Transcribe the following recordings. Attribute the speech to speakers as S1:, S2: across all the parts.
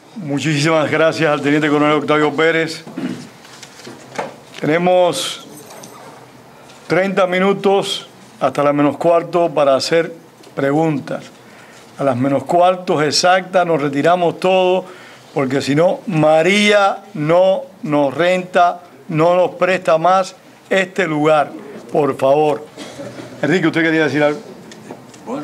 S1: Muchísimas gracias al teniente coronel Octavio Pérez. Tenemos 30 minutos hasta las -15 para hacer preguntas. A las -15 exactas nos retiramos todos, porque si no, María no nos renta, no nos presta más este lugar. Por favor. Enrique, ¿usted quería decir algo?
S2: Bueno,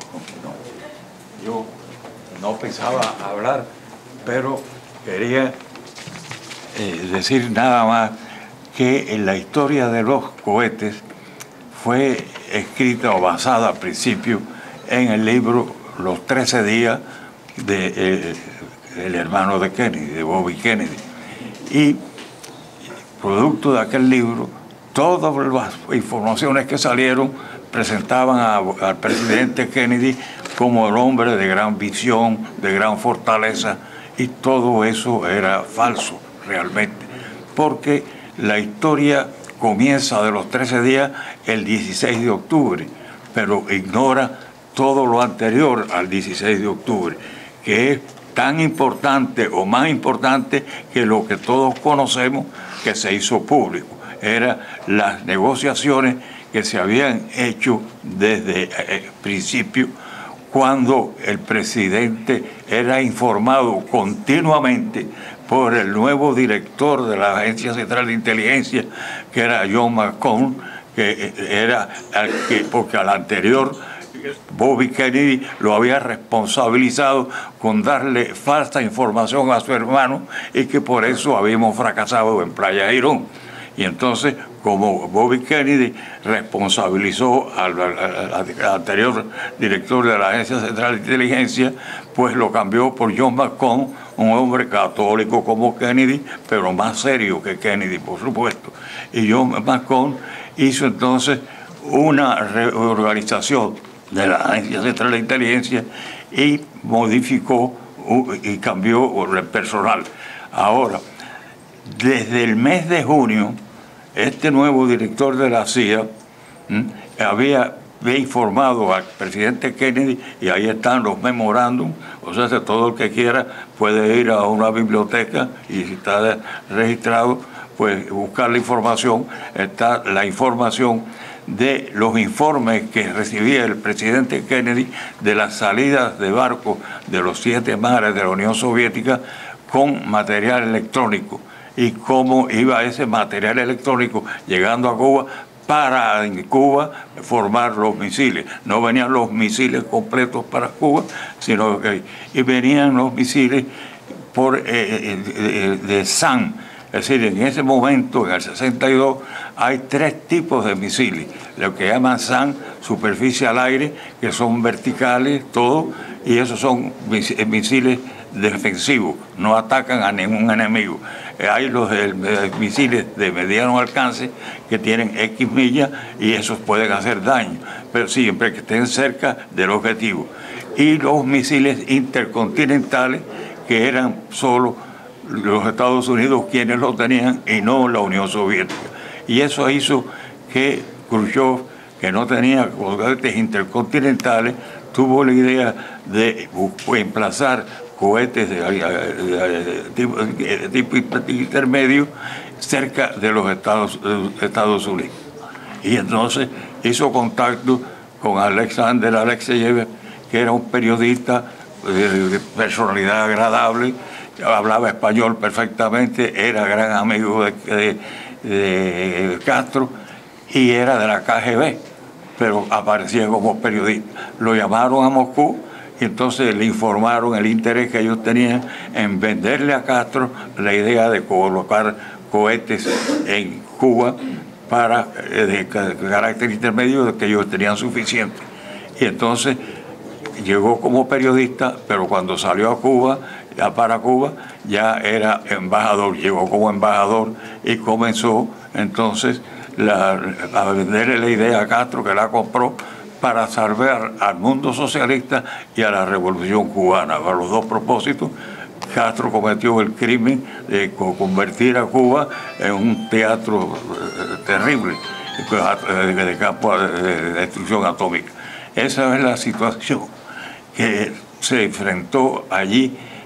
S2: yo no pensaba hablar, pero quería decir nada más que en la historia de los cohetes fue escrita o basada al principio en el libro Los 13 días de el hermano de Kennedy, de Bobby Kennedy. Y producto de aquel libro, todas las informaciones que salieron presentaban al presidente Kennedy como el hombre de gran visión, de gran fortaleza, y todo eso era falso realmente, porque la historia comienza de los 13 días el 16 de octubre, pero ignora todo lo anterior al 16 de octubre, que es tan importante o más importante que lo que todos conocemos que se hizo público. Eran las negociaciones que se habían hecho desde el principio, cuando el presidente era informado continuamente por el nuevo director de la Agencia Central de Inteligencia, que era John McCone, porque al anterior Bobby Kennedy lo había responsabilizado con darle falsa información a su hermano y que por eso habíamos fracasado en Playa Girón. Y entonces, como Bobby Kennedy responsabilizó al anterior director de la Agencia Central de Inteligencia, pues lo cambió por John McCone, un hombre católico como Kennedy, pero más serio que Kennedy, por supuesto. Y John McCone hizo entonces una reorganización de la Agencia Central de Inteligencia y modificó y cambió el personal. Ahora, desde el mes de junio, este nuevo director de la CIA había informado al presidente Kennedy, y ahí están los memorándum, o sea, todo el que quiera puede ir a una biblioteca y si está registrado, pues buscar la información. Está la información de los informes que recibía el presidente Kennedy de las salidas de barcos de los 7 mares de la Unión Soviética con material electrónico, y cómo iba ese material electrónico llegando a Cuba para en Cuba formar los misiles. No venían los misiles completos para Cuba, sino que venían los misiles de SAM. Es decir, en ese momento, en el 62, hay 3 tipos de misiles. Lo que llaman SAM, superficie al aire, que son verticales, todo, y esos son misiles defensivos, no atacan a ningún enemigo. Hay los misiles de mediano alcance que tienen X millas y esos pueden hacer daño, pero siempre que estén cerca del objetivo. Y los misiles intercontinentales, que eran solo los Estados Unidos quienes lo tenían y no la Unión Soviética. Y eso hizo que Khrushchev, que no tenía cohetes intercontinentales, tuvo la idea de emplazar cohetes de tipo intermedio cerca de los Estados Unidos. Y entonces hizo contacto con Alexander Alexeyev, que era un periodista de personalidad agradable, hablaba español perfectamente, era gran amigo de Castro y era de la KGB, pero aparecía como periodista. Lo llamaron a Moscú y entonces le informaron el interés que ellos tenían en venderle a Castro la idea de colocar cohetes en Cuba para de carácter intermedio, de que ellos tenían suficiente. Y entonces llegó como periodista, pero cuando salió a Cuba, ya para Cuba, ya era embajador, llegó como embajador y comenzó entonces a venderle la idea a Castro, que la compró para salvar al mundo socialista y a la revolución cubana. Para los dos propósitos, Castro cometió el crimen de convertir a Cuba en un teatro terrible de campo de destrucción atómica. Esa es la situación que se enfrentó allí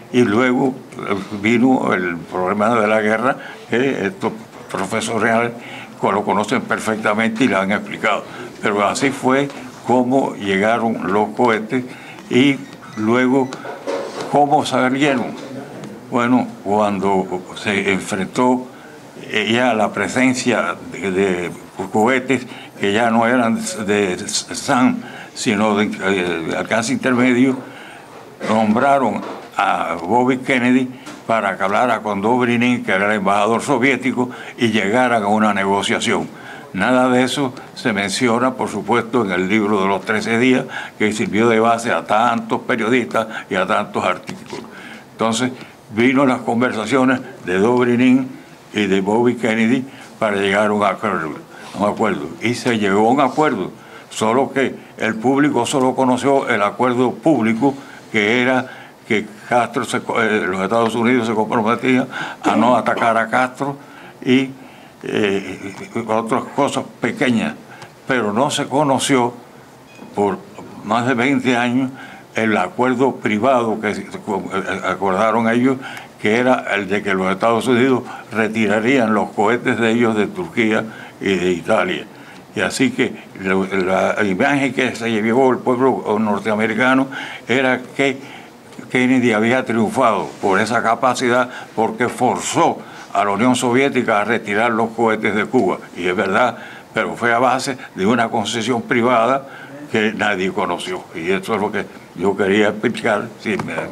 S2: y luego vino el problema de la guerra, que estos profesores lo conocen perfectamente y lo han explicado. Pero así fue como llegaron los cohetes y luego cómo salieron. Bueno, cuando se enfrentó ya la presencia de cohetes que ya no eran de SAM, sino de alcance intermedio, nombraron a Bobby Kennedy para que hablara con Dobrynin, que era el embajador soviético, y llegaran a una negociación. Nada de eso se menciona, por supuesto, en el libro de los 13 días, que sirvió de base a tantos periodistas y a tantos artículos. Entonces, vino las conversaciones de Dobrynin y de Bobby Kennedy para llegar a un acuerdo. Y se llegó a un acuerdo, solo que el público solo conoció el acuerdo público, que era que Castro, los Estados Unidos se comprometían a no atacar a Castro y otras cosas pequeñas, pero no se conoció por más de 20 años el acuerdo privado que acordaron ellos, que era el de que los Estados Unidos retirarían los cohetes de ellos de Turquía y de Italia. Y así que la imagen que se llevó el pueblo norteamericano era que Kennedy había triunfado por esa capacidad, porque forzó a la Unión Soviética a retirar los cohetes de Cuba. Y es verdad, pero fue a base de una concesión privada que nadie conoció. Y eso es lo que yo quería explicar. Sí,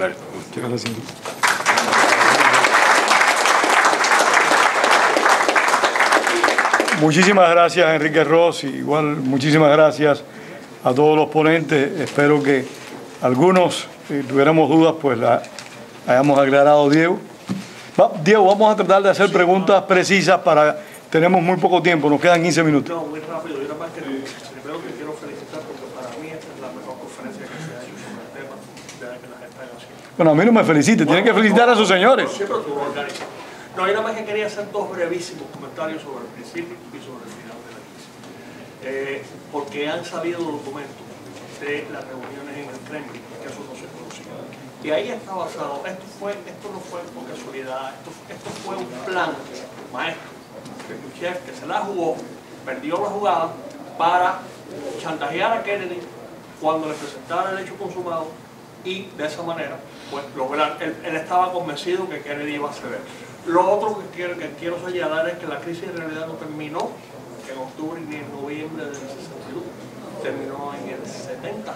S1: Muchísimas gracias, Enrique Ross. Igual, muchísimas gracias a todos los ponentes. Espero que algunos, si tuviéramos dudas, pues la hayamos aclarado, Diego. Diego, vamos a tratar de hacer preguntas precisas para... Tenemos muy poco tiempo, nos quedan 15 minutos.
S3: No, muy rápido. Yo nada más que primero que quiero felicitar, porque para mí esta es la mejor conferencia que se ha hecho sobre el tema de la que las están haciendo.
S1: Bueno, a mí no me felicite, tienen que felicitar a sus señores.
S3: Siempre tú organizas. No, yo nada más que quería hacer dos brevísimos comentarios sobre el principio y sobre el final de la crisis. Porque han salido documentos de las reuniones en el Kremlin, que eso no se conocía. Y ahí está basado, esto no fue por casualidad, esto fue un plan maestro que Khrushchev, que se la jugó, perdió la jugada para chantajear a Kennedy cuando le presentara el hecho consumado y de esa manera pues lograr, él estaba convencido que Kennedy iba a ceder. Lo otro que quiero señalar es que la crisis en realidad no terminó en octubre ni en noviembre del 62, terminó en el 70,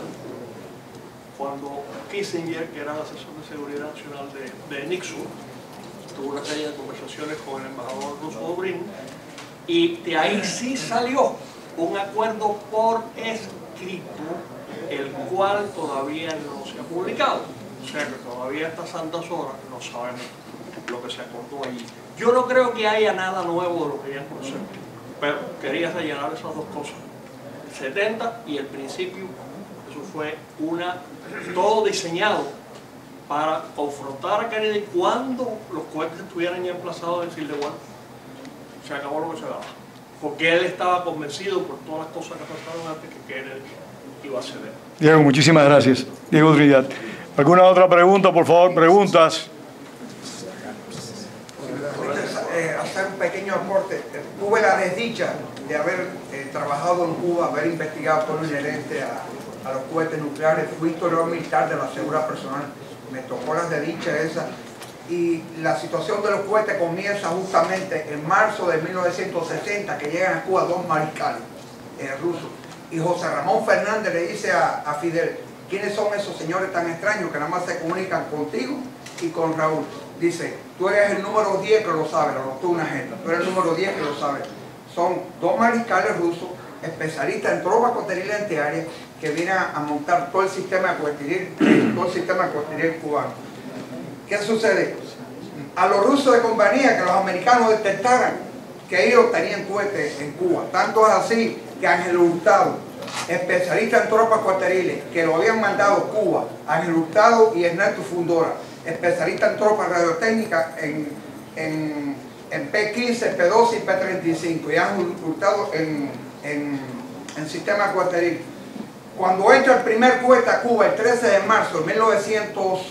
S3: cuando Kissinger, que era el asesor de seguridad nacional de Nixon, tuvo una serie de conversaciones con el embajador ruso Dobrynin, y de ahí sí salió un acuerdo por escrito, el cual todavía no se ha publicado. O sea que todavía a estas santas horas no sabemos lo que se acordó allí. Yo no creo que haya nada nuevo de lo que ya conocemos, pero quería señalar esas dos cosas. El 70 y el principio, eso fue todo diseñado para confrontar a Kennedy cuando los cohetes estuvieran ya emplazados en decirle, bueno, se acabó lo que se daba. Porque él estaba convencido por todas las cosas que pasaron antes que Kennedy iba a ceder.
S1: Diego, muchísimas gracias. Diego Trinidad. ¿Alguna otra pregunta, por favor? Preguntas.
S4: Hacer un pequeño aporte. Tuve la desdicha de haber trabajado en Cuba, haber investigado todo lo inherente a los cohetes nucleares. Fui historiador militar de la seguridad personal. Me tocó la desdicha esa. Y la situación de los cohetes comienza justamente en marzo de 1960, que llegan a Cuba dos mariscales rusos. Y José Ramón Fernández le dice a Fidel, ¿quiénes son esos señores tan extraños que nada más se comunican contigo y con Raúl? Dice, tú eres el número 10 que lo sabe, lo anotó una agenda, tú eres el número 10 que lo sabe. Son dos mariscales rusos, especialistas en tropas coteril antiaéreas, que vienen a montar todo el sistema coteril cubano. ¿Qué sucede? A los rusos de compañía que los americanos detectaran que ellos tenían cohetes en Cuba. Tanto es así que Ángel Hurtado, especialista en tropas coteriles, que lo habían mandado a Cuba, Ángel Hurtado y Ernesto Fundora, especialista en tropas radiotécnicas en P-15, P-12 y P-35, y Ángel Hurtado en sistema coteril. Cuando entra el primer cohete a Cuba, el 13 de marzo de 1960,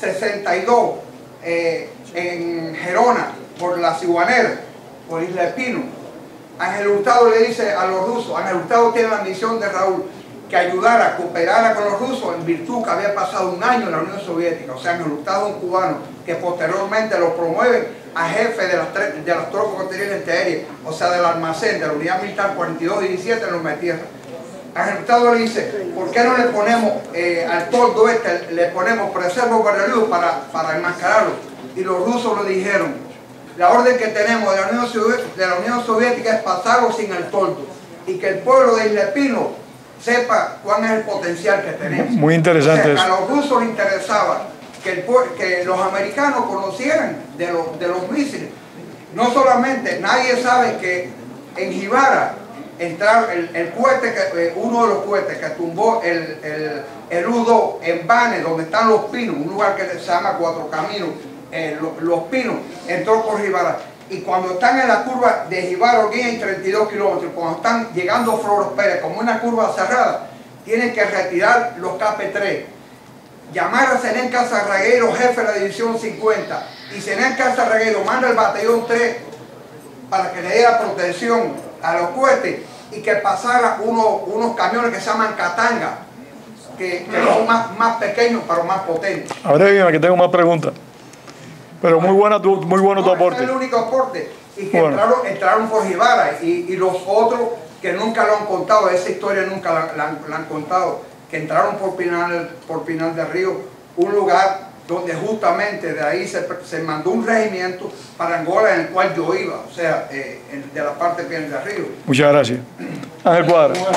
S4: 62 en Gerona, por la Ciguanera, por Isla Espino, Ángel Hurtado le dice a los rusos, Ángel Hurtado tiene la misión de Raúl, que ayudara, cooperara con los rusos en virtud que había pasado un año en la Unión Soviética. O sea, Ángel Hurtado es un cubano que posteriormente lo promueve a jefe de las tropas contendientes antiaéreas, o sea, del almacén de la Unidad Militar 42-17 en Loma Tierra. Ángel Hurtado le dice, ¿por qué no le ponemos al toldo le ponemos preservo barrilido para enmascararlo? Y los rusos le dijeron, la orden que tenemos de la Unión Soviética es pasarlo sin el toldo y que el pueblo de Isla Espino sepa cuál es el potencial que tenemos.
S1: Muy interesante.
S4: O sea, a los rusos les interesaba que los americanos conocieran de los misiles. No solamente, nadie sabe que en Jibara el cohete, uno de los cohetes que tumbó el U-2 en Bane, donde están Los Pinos, un lugar que se llama Cuatro Caminos, Los Pinos, entró por Jibara. Y cuando están en la curva de Jibara, en 32 kilómetros, cuando están llegando a Flores Pérez, como una curva cerrada, tienen que retirar los KP-3, llamar a Zenén Casarragueiro, jefe de la división 50, y Zenén Casarragueiro manda el batallón 3 para que le diera protección a los cohetes y que pasara unos camiones que se llaman Katanga, que son más pequeños pero más potentes.
S1: Ahora que tengo más preguntas. Pero muy bueno tu aporte.
S4: Ese es el único aporte. Y que entraron por Jibara y los otros que nunca lo han contado, esa historia nunca la han contado, que entraron por Pinal del Río, un lugar donde justamente de ahí se mandó un regimiento para Angola en el cual yo iba, o sea, de la parte de Pinal del Río.
S1: Muchas gracias. Ángel Cuadra.
S5: Esto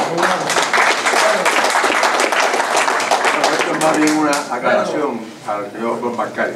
S5: es más bien una aclaración al señor Don Marcari.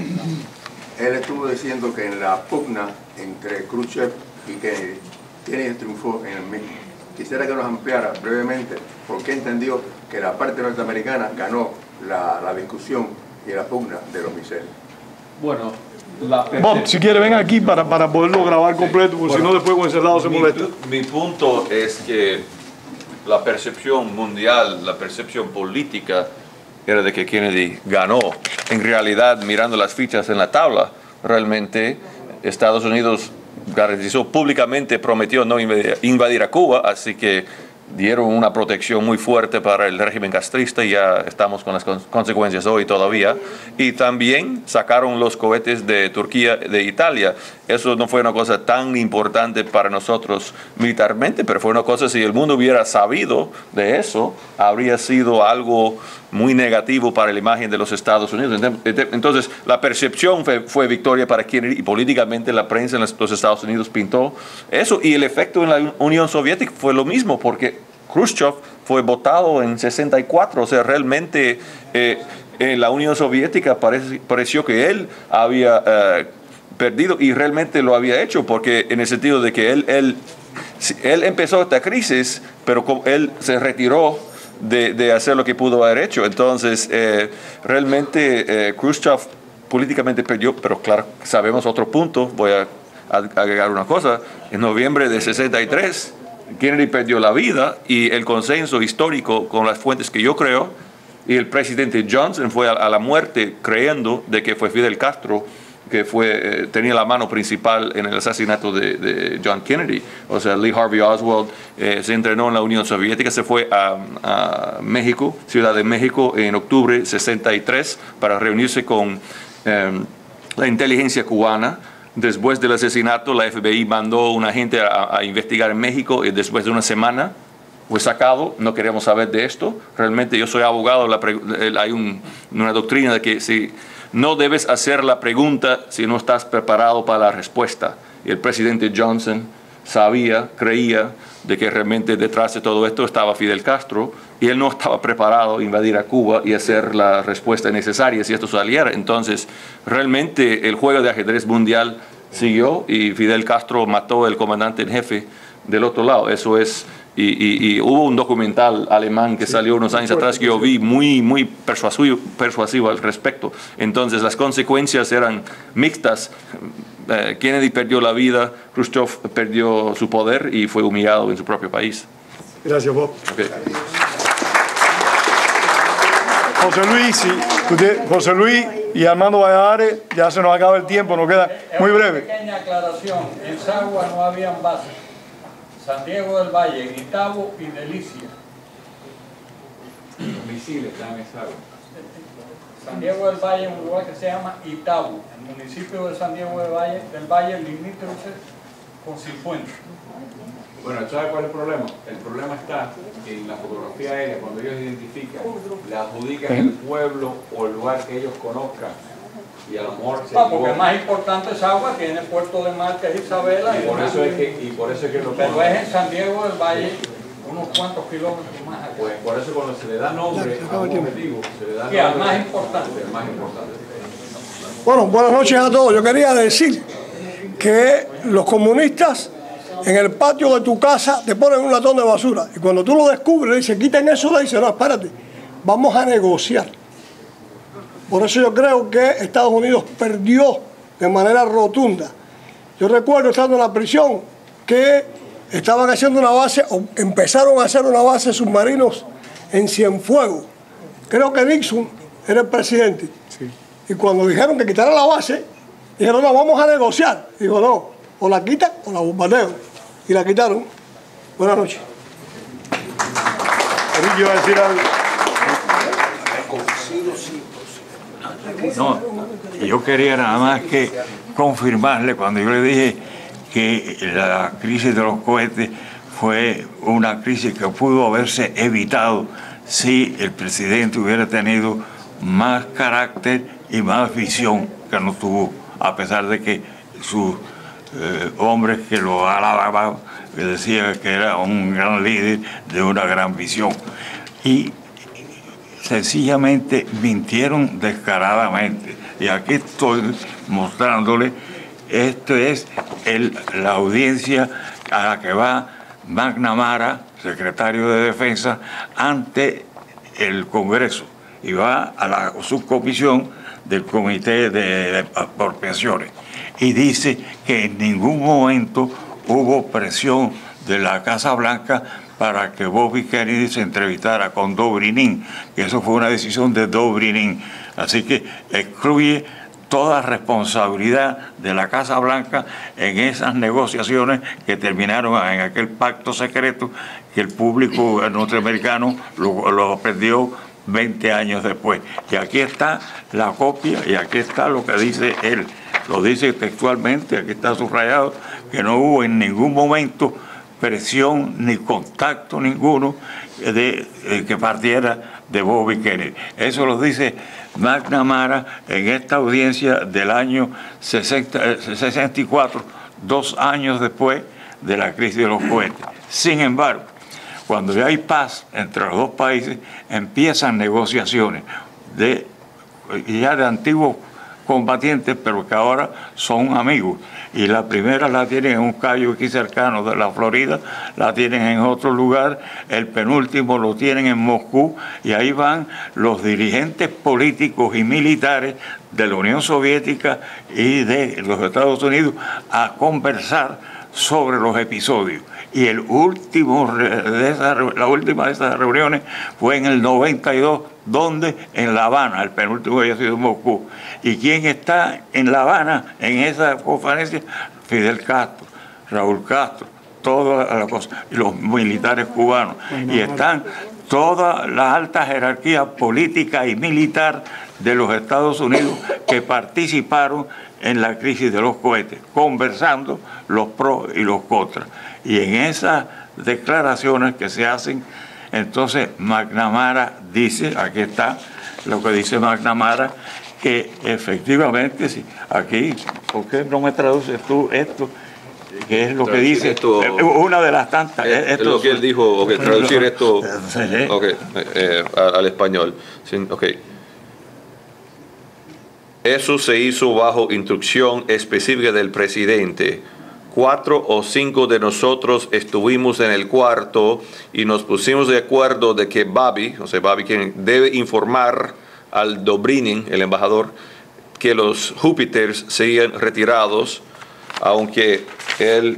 S5: Él estuvo diciendo que en la pugna entre Khrushchev y Kennedy triunfó en el mismo. Quisiera que nos ampliara brevemente por qué entendió que la parte norteamericana ganó la discusión y la pugna de los misiles.
S6: Bueno,
S1: Bob, si quiere, ven aquí para poderlo grabar completo, porque si no después con ese lado se molesta.
S6: Mi punto es que la percepción mundial, la percepción política era de que Kennedy ganó. En realidad, mirando las fichas en la tabla, realmente Estados Unidos garantizó públicamente, prometió no invadir a Cuba, así que dieron una protección muy fuerte para el régimen castrista y ya estamos con las consecuencias hoy todavía. Y también sacaron los cohetes de Turquía, de Italia. Eso no fue una cosa tan importante para nosotros militarmente, pero fue una cosa, si el mundo hubiera sabido de eso, habría sido algo muy negativo para la imagen de los Estados Unidos. Entonces, la percepción fue victoria para Kennedy y políticamente la prensa en los Estados Unidos pintó eso. Y el efecto en la Unión Soviética fue lo mismo, porque Khrushchev fue votado en 64. O sea, realmente en la Unión Soviética pareció que él había perdido y realmente lo había hecho, porque en el sentido de que él empezó esta crisis, pero él se retiró de hacer lo que pudo haber hecho. Entonces, realmente Khrushchev políticamente perdió, pero claro, sabemos otro punto, voy a agregar una cosa, en noviembre de 63, Kennedy perdió la vida y el consenso histórico con las fuentes que yo creo, y el presidente Johnson fue a la muerte creyendo de que fue Fidel Castro que tenía la mano principal en el asesinato de John Kennedy. O sea, Lee Harvey Oswald se entrenó en la Unión Soviética, se fue a México, Ciudad de México, en octubre de 63 para reunirse con la inteligencia cubana. Después del asesinato, la FBI mandó una agente a investigar en México y después de una semana fue sacado. No queremos saber de esto. Realmente yo soy abogado, hay una doctrina de que si no debes hacer la pregunta si no estás preparado para la respuesta. Y el presidente Johnson creía de que realmente detrás de todo esto estaba Fidel Castro y él no estaba preparado a invadir a Cuba y hacer la respuesta necesaria si esto saliera. Entonces, realmente el juego de ajedrez mundial siguió y Fidel Castro mató al comandante en jefe del otro lado. Eso es. Y hubo un documental alemán que salió unos años atrás que yo vi muy persuasivo al respecto. Entonces las consecuencias eran mixtas. Kennedy perdió la vida, Khrushchev perdió su poder y fue humillado en su propio país.
S1: Gracias, Bob.
S6: Okay.
S1: José Luis, y Armando Valladares, ya se nos acaba el tiempo, nos queda muy breve.
S7: Pequeña aclaración, en Sagua no habían bases. San Diego del Valle, Itabo y Delicia.
S8: Los misiles están en Sagua.
S7: San Diego del Valle es un lugar que se llama Itabo, el municipio de San Diego del Valle limítrofe con Cifuentes.
S8: Bueno, ¿sabes cuál es el problema? El problema está en la fotografía aérea, cuando ellos identifican, le adjudican el pueblo o el lugar que ellos conozcan. Y a lo mejor se
S7: porque el más importante es Agua, tiene Puerto de Mar, que es Isabela.
S8: Y por eso es que lo
S7: pero es en San Diego del Valle, unos cuantos kilómetros más allá.
S8: Pues por eso cuando se le da nombre a un objetivo, se le da nombre
S7: al más importante.
S8: El más importante.
S9: Bueno, buenas noches a todos. Yo quería decir que los comunistas en el patio de tu casa te ponen un latón de basura y cuando tú lo descubres dice quiten eso, le dice no, espérate, vamos a negociar. Por eso yo creo que Estados Unidos perdió de manera rotunda. Yo recuerdo estando en la prisión que estaban haciendo una base, o empezaron a hacer una base de submarinos en Cienfuegos. Creo que Nixon era el presidente. Sí. Y cuando dijeron que quitaran la base, dijeron no, vamos a negociar. Digo no, o la quitan o la bombardeo. Y la quitaron. Buenas noches.
S1: Enrique iba a decir algo.
S2: No, yo quería nada más que confirmarle cuando yo le dije que la crisis de los cohetes fue una crisis que pudo haberse evitado si el presidente hubiera tenido más carácter y más visión que no tuvo, a pesar de que sus hombres que lo alababan, que decían que era un gran líder de una gran visión. Y sencillamente mintieron descaradamente. Y aquí estoy mostrándole, esto es la audiencia a la que va McNamara, secretario de Defensa, ante el Congreso, y va a la subcomisión del Comité de Apropiaciones. Y dice que en ningún momento hubo presión de la Casa Blanca para que Bobby Kennedy se entrevistara con Dobrynin, que eso fue una decisión de Dobrynin. Así que excluye toda responsabilidad de la Casa Blanca en esas negociaciones que terminaron en aquel pacto secreto que el público norteamericano lo aprendió 20 años después. Y aquí está la copia y aquí está lo que dice él. Lo dice textualmente, aquí está subrayado, que no hubo en ningún momento presión ni contacto ninguno que partiera de Bobby Kennedy. Eso lo dice McNamara en esta audiencia del año 64, 2 años después de la crisis de los cohetes. Sin embargo, cuando ya hay paz entre los dos países, empiezan negociaciones ya de antiguos combatientes, pero que ahora son amigos. Y la primera la tienen en un callo aquí cercano de la Florida, la tienen en otro lugar, el penúltimo lo tienen en Moscú, y ahí van los dirigentes políticos y militares de la Unión Soviética y de los Estados Unidos a conversar sobre los episodios. Y la última de esas reuniones fue en el 92, donde en La Habana, el penúltimo había sido en Moscú. ¿Y quién está en La Habana en esa conferencia? Fidel Castro, Raúl Castro, todas las cosas, y los militares cubanos. Y están toda la alta jerarquía política y militar de los Estados Unidos que participaron en la crisis de los cohetes, conversando los pros y los contras. Y en esas declaraciones que se hacen, entonces McNamara dice, aquí está lo que dice McNamara, que efectivamente, sí, aquí, ¿por qué no me traduces tú esto? ¿Qué es lo que dice?
S6: Esto,
S2: una de las tantas.
S6: Es lo que él dijo, okay, traducir esto okay, al español. Okay. Eso se hizo bajo instrucción específica del presidente. 4 o 5 de nosotros estuvimos en el cuarto y nos pusimos de acuerdo de que Bobby quien debe informar al Dobrynin, el embajador, que los Júpiters serían retirados, aunque él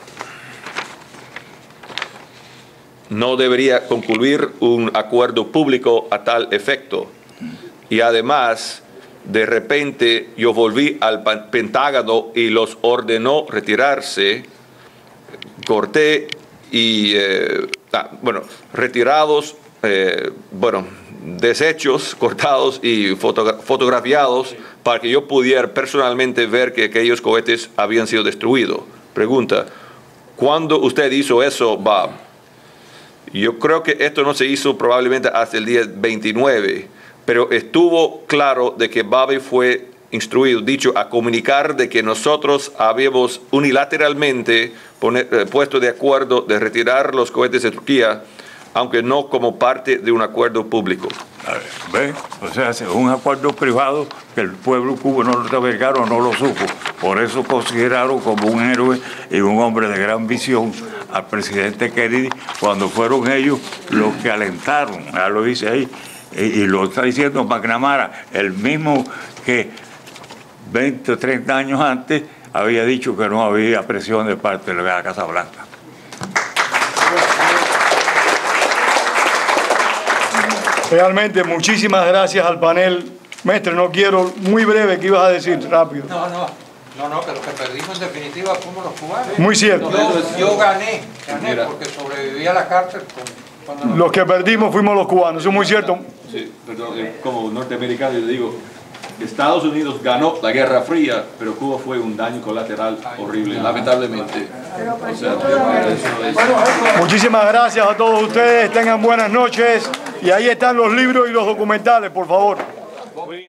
S6: no debería concluir un acuerdo público a tal efecto. Y además de repente yo volví al Pentágono y los ordenó retirarse, corté y, retirados, deshechos, cortados y fotografiados para que yo pudiera personalmente ver que aquellos cohetes habían sido destruidos. Pregunta, ¿cuándo usted hizo eso, Bob? Yo creo que esto no se hizo probablemente hasta el día 29, pero estuvo claro de que Bobby fue instruido, dicho, a comunicar de que nosotros habíamos unilateralmente puesto de acuerdo de retirar los cohetes de Turquía, aunque no como parte de un acuerdo público.
S2: ¿Ve? O sea, es un acuerdo privado que el pueblo cubano norteamericano no lo supo. Por eso consideraron como un héroe y un hombre de gran visión al presidente Kennedy cuando fueron ellos los que alentaron, ya lo dice ahí, y lo está diciendo McNamara, el mismo que 20 o 30 años antes había dicho que no había presión de parte de la Casa Blanca.
S1: Realmente, muchísimas gracias al panel. Maestre, no quiero, muy breve, ¿qué ibas a decir? Rápido.
S10: No, que lo que perdimos en definitiva fuimos los cubanos.
S1: Muy cierto.
S10: Yo gané porque sobreviví a la cárcel.
S1: Los que perdimos fuimos los cubanos, eso es muy cierto.
S8: Sí, perdón, como norteamericano yo digo, Estados Unidos ganó la Guerra Fría, pero Cuba fue un daño colateral horrible, lamentablemente. O sea,
S1: muchísimas gracias a todos ustedes, tengan buenas noches y ahí están los libros y los documentales, por favor.